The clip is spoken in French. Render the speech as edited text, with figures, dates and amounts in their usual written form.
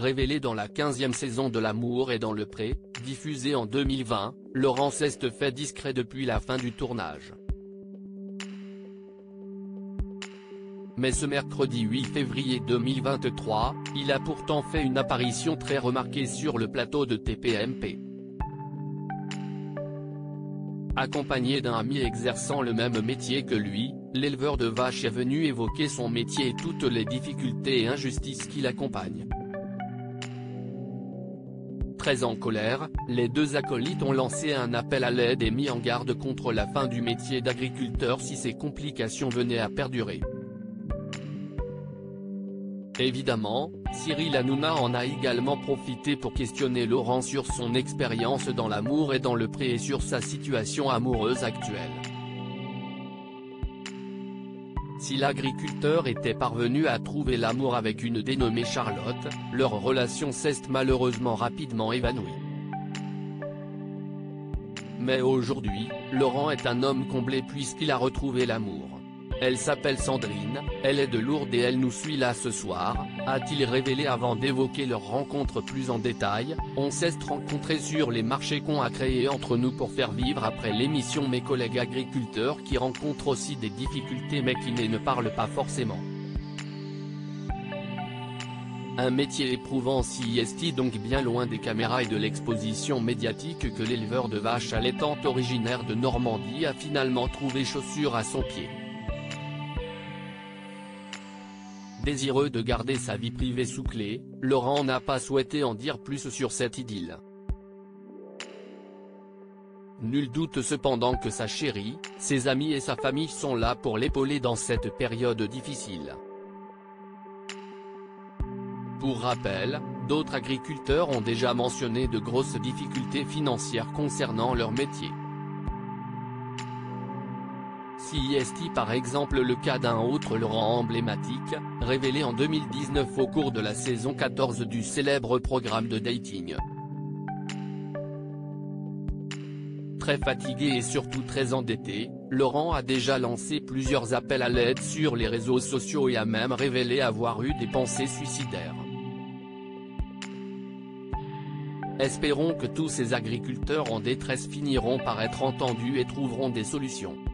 révélé dans la 15e saison de L'amour est dans le pré, diffusée en 2020, Laurent s'est fait discret depuis la fin du tournage. Mais ce mercredi 8 février 2023, il a pourtant fait une apparition très remarquée sur le plateau de TPMP. Accompagné d'un ami exerçant le même métier que lui, l'éleveur de vaches est venu évoquer son métier et toutes les difficultés et injustices qui l'accompagnent. Très en colère, les deux acolytes ont lancé un appel à l'aide et mis en garde contre la fin du métier d'agriculteur si ces complications venaient à perdurer. Évidemment, Cyril Hanouna en a également profité pour questionner Laurent sur son expérience dans L'amour est dans le pré et sur sa situation amoureuse actuelle. Si l'agriculteur était parvenu à trouver l'amour avec une dénommée Charlotte, leur relation s'est malheureusement rapidement évanouie. Mais aujourd'hui, Laurent est un homme comblé puisqu'il a retrouvé l'amour. Elle s'appelle Sandrine, elle est de Lourdes et elle nous suit là ce soir, a-t-il révélé avant d'évoquer leur rencontre plus en détail. On s'est rencontrés sur les marchés qu'on a créés entre nous pour faire vivre après l'émission mes collègues agriculteurs qui rencontrent aussi des difficultés mais qui ne parlent pas forcément. Un métier éprouvant si est donc bien loin des caméras et de l'exposition médiatique que l'éleveur de vaches allaitantes originaire de Normandie a finalement trouvé chaussure à son pied. Désireux de garder sa vie privée sous clé, Laurent n'a pas souhaité en dire plus sur cette idylle. Nul doute cependant que sa chérie, ses amis et sa famille sont là pour l'épauler dans cette période difficile. Pour rappel, d'autres agriculteurs ont déjà mentionné de grosses difficultés financières concernant leur métier. Si est par exemple le cas d'un autre Laurent emblématique, révélé en 2019 au cours de la saison 14 du célèbre programme de dating. Très fatigué et surtout très endetté, Laurent a déjà lancé plusieurs appels à l'aide sur les réseaux sociaux et a même révélé avoir eu des pensées suicidaires. Espérons que tous ces agriculteurs en détresse finiront par être entendus et trouveront des solutions.